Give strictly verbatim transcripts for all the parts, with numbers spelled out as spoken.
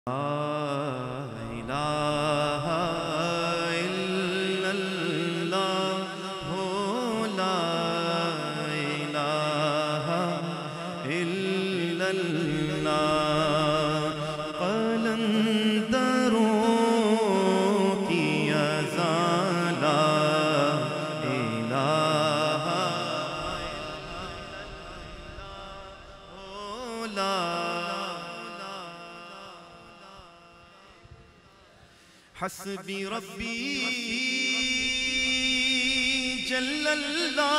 حسبی ربی جل اللہ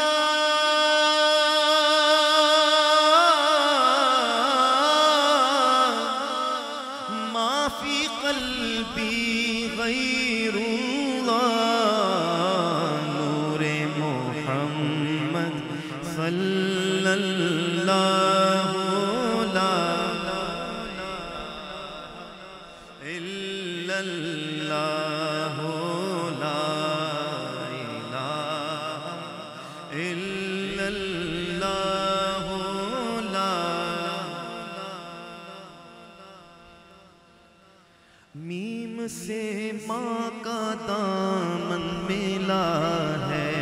ما فی قلبی غیر اللہ نور محمد صلی اللہ لا الا اللہ لا الہ الا اللہ لا میم سے ماں کا دامن ملا ہے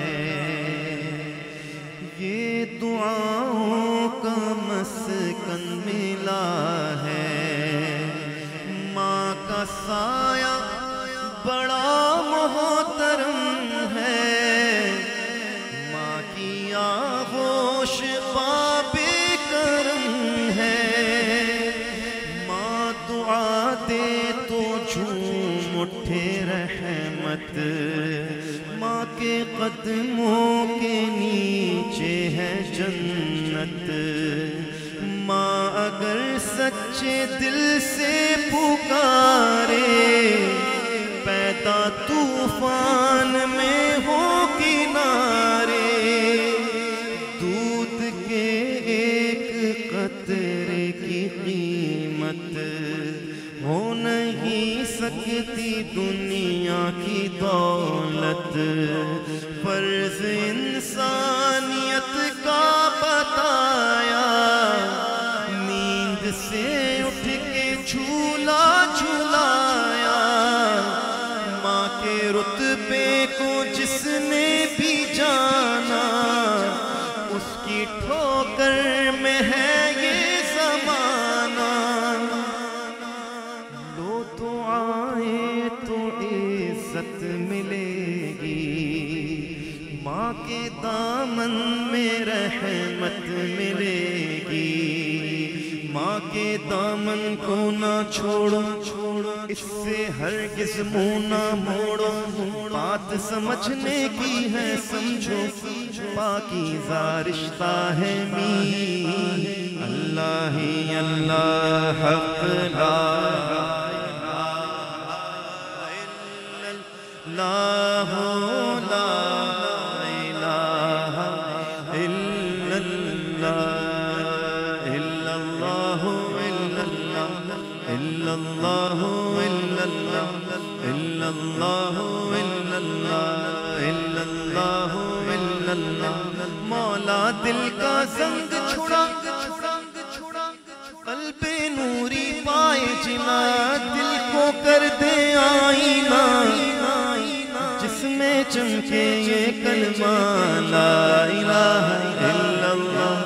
یہ دعاؤں کا مسکن ملا ہے ماں کا سایہ بڑا محترم ہے ماں کی آغوش باب کرم ہے ماں دعا دے تو جھوم اٹھے رحمت ماں کے قدموں کے نیچے ہے جنت ماں اگر سچے دل سے پکارے پیدا طوفان میں ہو کنارے دودھ کے ایک قطرے کی قیمت ہو نہیں سکتی دنیا کی دولت فرض انسانیت کا بتایا نیند سے اٹھ کے جھولا جھولایا ماں کے رتبے کو جس نے بھی جانا اس کی ٹھوکر میں ہے یہ زمانہ لو تو آئے تو عزت ملے گی ماں کے دامن میں رحمت ملے گی ماں کے دامن کو نہ چھوڑو اس سے ہرگز منہ نہ موڑو بات سمجھنے کی ہے سمجھو پاکیزہ رشتہ ہے می اللہ ہی اللہ حق لا الہ لا الہ الا اللہ الا اللہ الا اللہ الا اللہ الا اللہ الا اللہ الا اللہ مولا دل کا زنگ چھڑا قلب نوری پائے جلا دل کو کر دے آئینہ جس میں چمکے یہ کلمہ لا الہ الا اللہ